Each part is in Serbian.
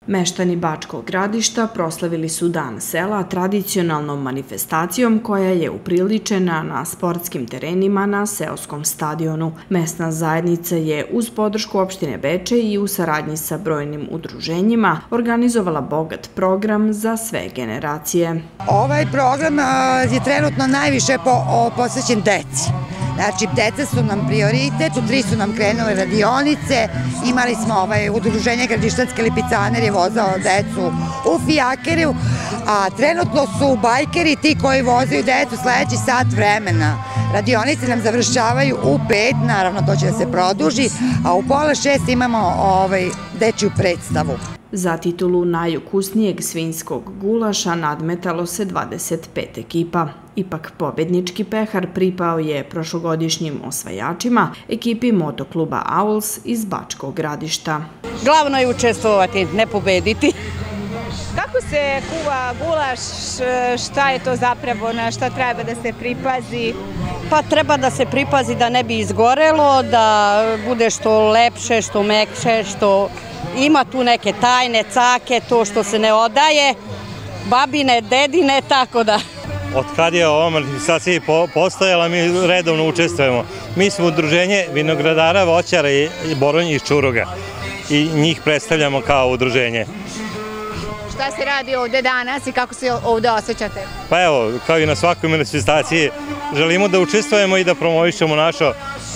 Meštani Bačkog Gradišta proslavili su Dan sela tradicionalnom manifestacijom koja je upriličena na sportskim terenima na seoskom stadionu. Mesna zajednica je uz podršku opštine Bečej i u saradnji sa brojnim udruženjima organizovala bogat program za sve generacije. Ovaj program je trenutno najviše posvećen deci. Znači, deca su nam prioritet, u 3 su nam krenule radionice, imali smo udruženje Gradištanske lipicaner je vozao decu u fijakeriju, a trenutno su bajkeri ti koji vozaju decu sledeći sat vremena. Radionice nam završavaju u 5, naravno to će da se produži, a u pola 6 imamo dečiju predstavu. Za titulu najukusnijeg svinjskog gulaša nadmetalo se 25 ekipa. Ipak pobednički pehar pripao je prošlogodišnjim osvajačima, ekipi motokluba Auls iz Bačkog Gradišta. Glavno je učestvovati, ne pobediti. Kako se kuva gulaš, šta je to zapravo, na šta treba da se pripazi? Pa treba da se pripazi da ne bi izgorelo, da bude što lepše, što mekše, što ima tu neke tajne, cake, to što se ne odaje, babine, dedine, tako da. Od kad je ova manifestacija postojala, mi redovno učestvujemo. Mi smo udruženje vinogradara, voćara i boronja iz Čuruga i njih predstavljamo kao udruženje. Šta se radi ovde danas i kako se ovde osjećate? Pa evo, kao i na svakoj manifestaciji, želimo da učestvujemo i da promovišemo naše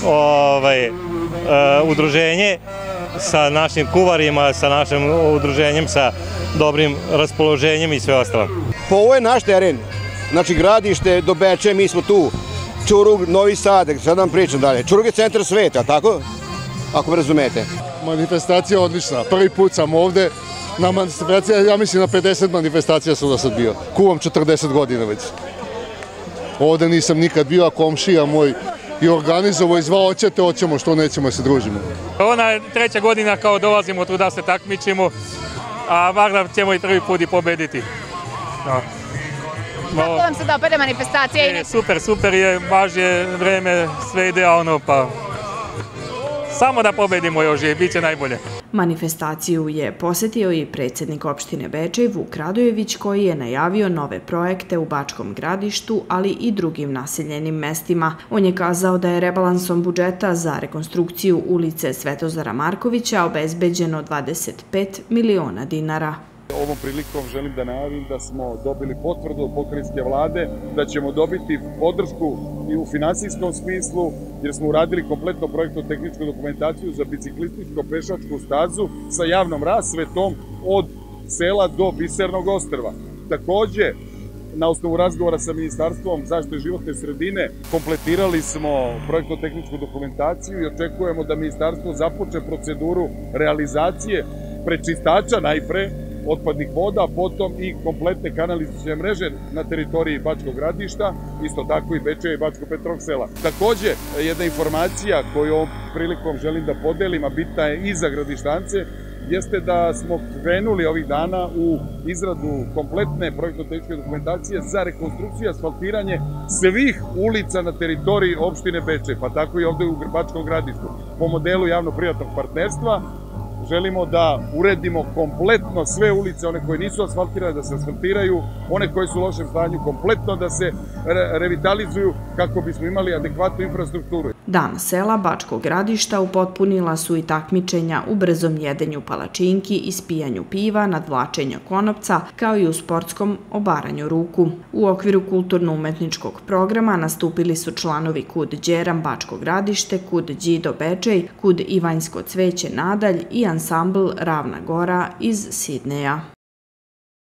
udruženje sa našim kuvarima, sa našim udruženjem, sa dobrim raspoloženjem i sve ostalo. Pa ovo je naš teren, znači Gradište do Bečeja, mi smo tu, Čurug, Novi Sad, sad vam pričam dalje. Čurug je centar sveta, tako? Ako me razumete. Manifestacija je odlična, prvi put sam ovde. Na manifestacija, ja mislim na 50 manifestacija sam do sad bio. Kuvam 40 godina već. Ovde nisam nikad bio, a komšija moj i organizovao i zvao, hoćemo, što nećemo da se družimo. Ona je 3. godina kao dolazimo tu da se takmičimo, a valjda ćemo i prvi put i pobediti. Kako vam se dopada manifestacija? Super je, baš je vreme, sve idealno, pa samo da pobedimo još i bit će najbolje. Manifestaciju je posetio i predsjednik opštine Bečej Vuk Radojević, koji je najavio nove projekte u Bačkom Gradištu, ali i drugim naseljenim mestima. On je kazao da je rebalansom budžeta za rekonstrukciju ulice Svetozara Markovića obezbeđeno 25 miliona dinara. Ovom prilikom želim da najavim da smo dobili potvrdu od pokrajinske vlade da ćemo dobiti podršku i u finansijskom smislu jer smo uradili kompletno projektno-tehničku dokumentaciju za biciklističko-pešačku stazu sa javnom rasvetom od sela do Bisernog ostrva. Takođe, na osnovu razgovora sa Ministarstvom zaštite životne sredine kompletirali smo projektno-tehničku dokumentaciju i očekujemo da Ministarstvo započne proceduru realizacije prečistača najpre otpadnih voda, potom i kompletne kanalizacione mreže na teritoriji Bačkog Gradišta, isto tako i Bečeja i Bačko-Petrovog sela. Takođe, jedna informacija koju ovom prilikom želim da podelim, a bitna je i za gradištance, jeste da smo krenuli ovih dana u izradu kompletne projektno-tehničke dokumentacije za rekonstrukciju i asfaltiranje svih ulica na teritoriji opštine Bečej, pa tako i ovde u Bačkom Gradištu. Po modelu javno-privatnog partnerstva želimo da uredimo kompletno sve ulice, one koje nisu asfaltirane da se asfaltiraju, one koje su u lošem stanju kompletno da se revitalizuju kako bismo imali adekvatnu infrastrukturu. Dan sela Bačkog Gradišta upotpunila su i takmičenja u brzom jedenju palačinki, ispijanju piva, nadvlačenju konopca, kao i u sportskom obaranju ruku. U okviru kulturno-umetničkog programa nastupili su članovi KUD Đeram Bačko Gradište, KUD Đido Bečej, KUD Ivanjsko cveće Nadalj i ansambl Ravna Gora iz Sidneja.